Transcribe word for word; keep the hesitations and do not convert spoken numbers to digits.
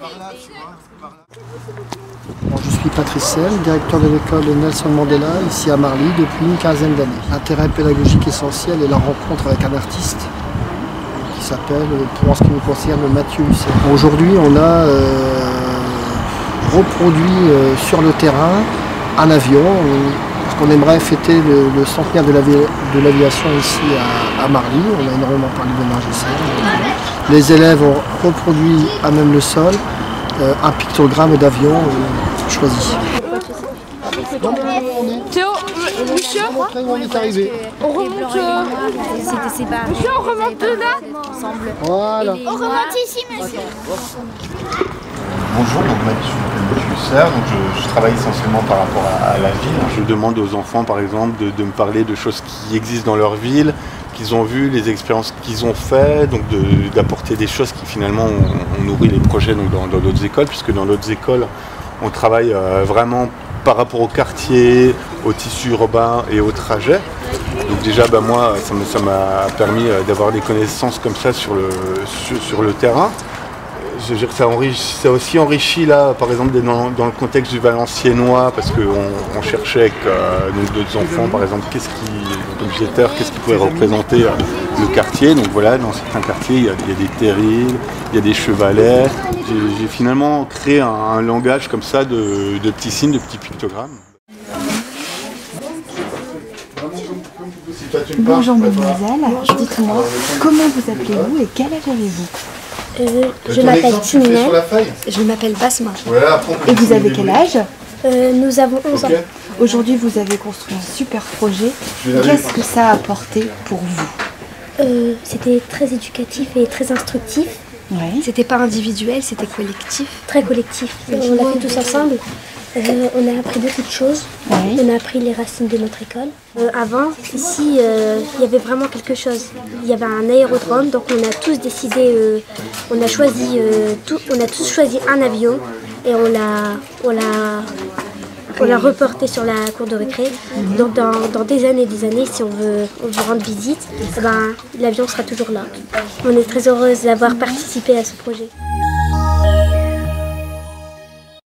Bon, je suis Patrice Selle, directeur de l'école Nelson Mandela, ici à Marly, depuis une quinzaine d'années. L'intérêt pédagogique essentiel est la rencontre avec un artiste qui s'appelle, pour ce qui nous concerne, Mathieu Husset. Aujourd'hui, on a euh, reproduit euh, sur le terrain un avion, euh, parce qu'on aimerait fêter le, le centenaire de l'aviation ici à, à Marly. On a énormément parlé de Marly. Les élèves ont reproduit à même le sol euh, un pictogramme d'avion euh, choisi. Théo, monsieur, on est arrivé. On remonte. Monsieur, on remonte de là. Voilà. On remonte ici, monsieur. Bonjour, donc moi, je m'appelle Mathieu Husset, donc je, je travaille essentiellement par rapport à, à la ville. Je demande aux enfants, par exemple, de, de me parler de choses qui existent dans leur ville, qu'ils ont vues, les expériences qu'ils ont faites, donc d'apporter des choses qui finalement ont, ont nourri les projets donc, dans d'autres écoles, puisque dans d'autres écoles, on travaille euh, vraiment par rapport au quartier, au tissu urbain et au trajet. Donc déjà, bah, moi, ça m'a permis d'avoir des connaissances comme ça sur le, sur, sur le terrain. Je veux dire que ça, ça a aussi enrichi là, par exemple dans, dans le contexte du Valenciennois, parce qu'on on cherchait avec euh, d'autres enfants, par exemple, qu'est-ce qui, objecteurs, qu'est-ce qui pouvait représenter euh, le quartier. Donc voilà, dans certains quartiers, il y a, il y a des terrils, il y a des chevalets. J'ai finalement créé un, un langage comme ça de, de petits signes, de petits pictogrammes. Bonjour mademoiselle, dites-moi, comment vous appelez-vous et quel âge avez-vous? Euh, je m'appelle Timina, je m'appelle Basma. Et vous avez quel âge? euh, Nous avons onze ans. Aujourd'hui, vous avez construit un super projet. Qu'est-ce que ça a apporté pour vous? euh, C'était très éducatif et très instructif. Ouais. C'était pas individuel, c'était collectif. Très collectif. On l'a fait tous ensemble. Euh, on a appris beaucoup de choses. Ouais. On a appris les racines de notre école. Euh, avant, ici, euh, il y avait vraiment quelque chose. Il y avait un aérodrome, donc on a tous décidé, euh, on a choisi, euh, tout, on a tous choisi un avion et on l'a, on l'a, on l'a reporté sur la cour de récré. Mm-hmm. Donc dans, dans des années, des années, si on veut, on veut rendre visite, eh ben, l'avion sera toujours là. On est très heureuse d'avoir participé à ce projet.